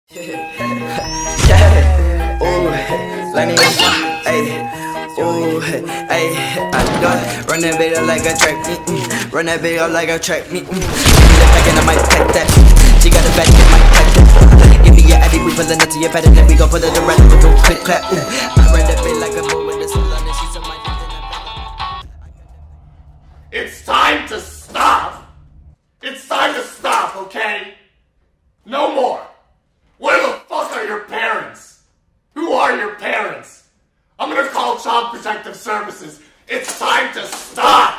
Yeah, ooh, Lenny, ayy, ooh, ayy, I do it. Run that bitch up like a track, run that bitch up like a track, Give me the back and I might pack that. She got a back and might pack that. Give me your addy, we pullin' up to your pad and then we gon' put it around with a quick clap. I run that bitch like a bull with a salon and she's on my dick. It's time to stop! It's time to stop, okay? No more! Where the fuck are your parents? Who are your parents? I'm gonna call Child Protective Services. It's time to stop!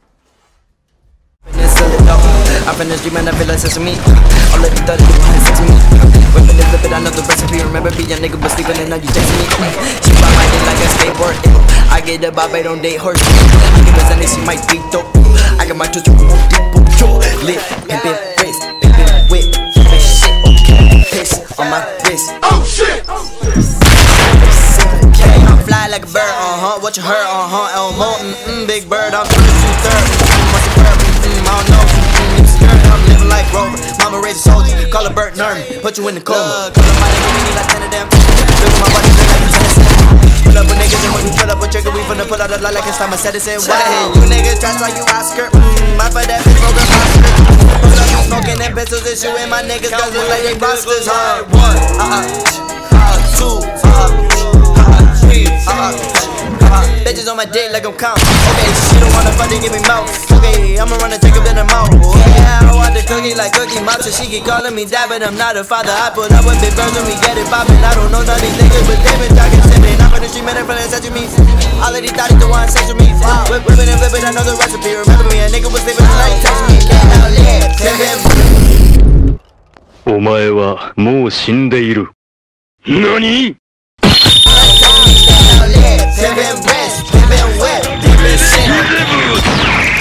I finished dreaming, I feel like sesame. All of you thought you wanted sex with me. Whipping this lip, I know the recipe. Remember being a nigga but sleeping and now you texting me. She ride my dick like a skateboard. I get the bob, I don't date horse. I give us and she might be dope. I got my touch lit, pimpin' wrist, pimpin' whip, pimpin' shit, okay. Piss on my wrist. Oh shit! I'm fly like a bird, what you heard, Elmo, big bird, I'm 2/3. What's the word, I don't know, I'm living like Rover. Mama raised a soldier, call her Bert Nern, put you in the coma. Call her mighty, give me like 10 of them. Look at my body, feel like a tennis. Pull up with niggas and when we pull up with trigger, we finna pull out a lot like it's time I said it, say what? You niggas trash like you Oscar, my for that bitch, broke her Oscar. Pull up, smoking them pistols and shooting my niggas, cause look like they busters. 1, 2, 3, bitches on my dick like I'm counting. Okay, she don't wanna fuck, they give me mouth. Okay, I'ma run and take a bit of mouth. Yeah, I want the cookie like Cookie Monster. She keep calling me dad, but I'm not a father. I put up with big birds when we get it poppin'. I don't know none of these niggas, but they been talking sippin'. I'm in the street, man, they feelin' such to me. All of these thoughts the one sex with me. Whippin' and flippin', I know the recipe. Remember me, a nigga was living the night, text me. Can't outlive, pimpin'. お前はもう死んでいる。何？ Pimpin' wrist, pimpin' whip, pimpin' shit.